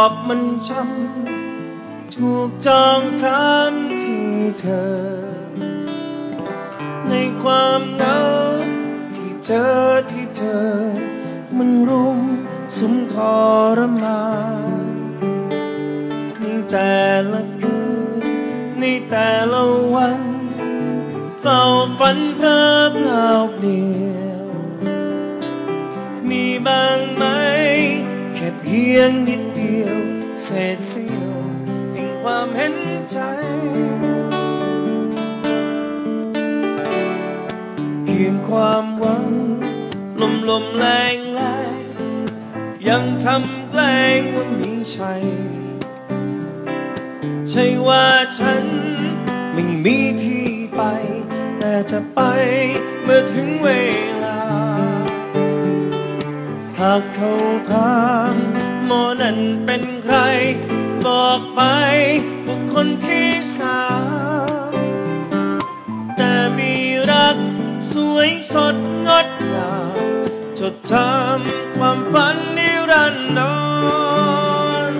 อบมันช้ำถูกจองทันที่เธอในความเหงาที่เธอมันรุมสุมทรมานในแต่ละคืนในแต่ละวันเฝ้าฝันเพ้อเปล่าเปลี่ยวมีบ้างไหมแค่เพียงนิดเดียวเศษเสี้ยวแห่งความเห็นใจเพียงความหวังลมแรงยังทำแกล้งว่ามีชัยใช่ว่าฉันไม่มีที่ไปแต่จะไปเมื่อถึงเวลาหากเขาถามหมอนั่นเป็นใครบอกไปบุคคลที่สามแต่มีรักสวยสดงดงามจดจำความฝันนิรันดร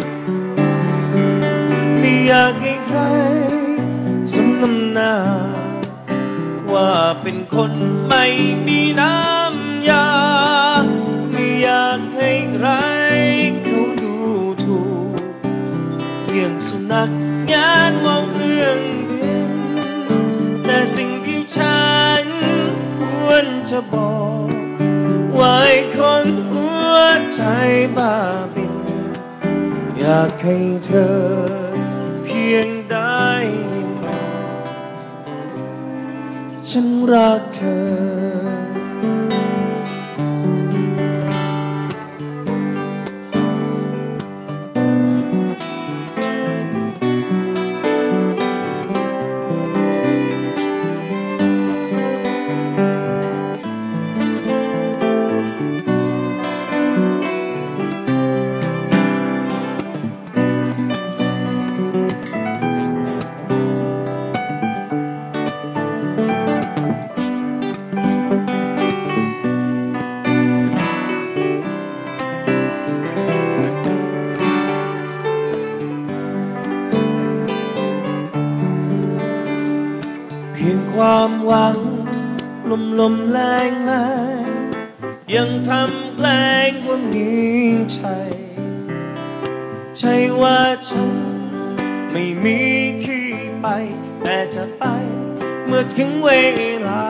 ไม่อยากให้ใครสมน้ำหน้าว่าเป็นคนไม่มีน้ำยาไม่อยากให้ใครเขาดูถูกเพียงสุนัขงานมองเรื่องบินแต่สิ่งที่ฉันควรจะบอกว่าไอ้คนหัวใจบ้าบินอยากให้เธอเพียงได้ยินฉันรักเธอเพียงความหวังลมแรงยังทำแกล้งว่ามีชัยใช่ว่าฉันไม่มีที่ไปแต่จะไปเมื่อถึงเวลา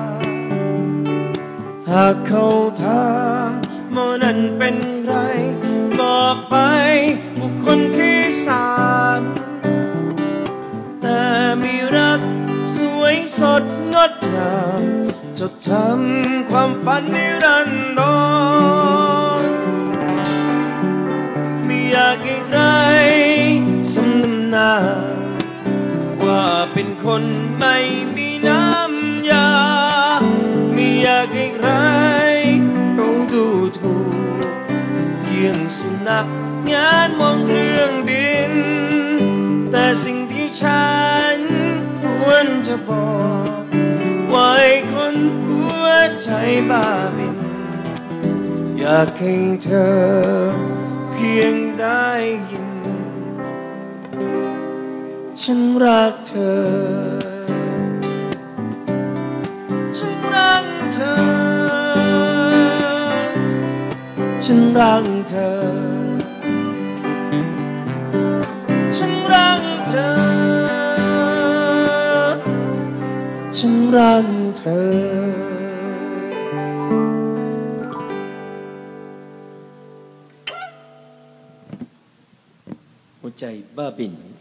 หากเขาถามหมอนั่นเป็นใครบอกไปบุคคลที่สามแต่มีรักสวยสดงดงามจดจำความฝันนิรันดรไม่อยากให้ใครสมน้ำหน้าว่าเป็นคนไม่มีน้ำยาไม่อยากให้ใครเขาดูถูกเยี่ยงสุนัขงานมองเครื่องบินแต่สิ่งที่ฉันควรจะบอกว่าไอ้คนหัวใจบ้าบินอยากให้เธอเพียงได้ยินฉันรักเธอฉันรักเธอฉันรักเธอฉันรักเธอฉันรักเธอหัวใจบ้าบิ่น